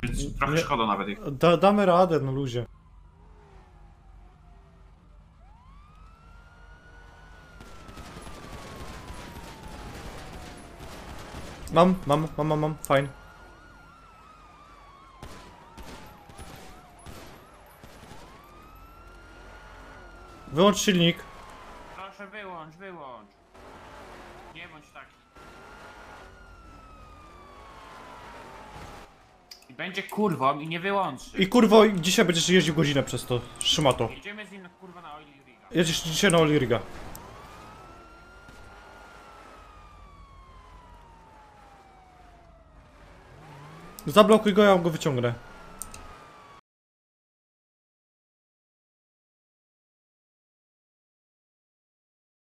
Więc trochę szkoda nawet ich. Damy radę, no ludzie. Mam, fajnie. Wyłącz silnik. Proszę wyłącz. Nie bądź taki. I będzie kurwą i nie wyłączy. I kurwo, dzisiaj będziesz jeździł godzinę przez to. Trzyma to. Jedziemy z nim kurwa na Oili Riga. Jedziesz dzisiaj na Oliriga. Zablokuj go, ja go wyciągnę.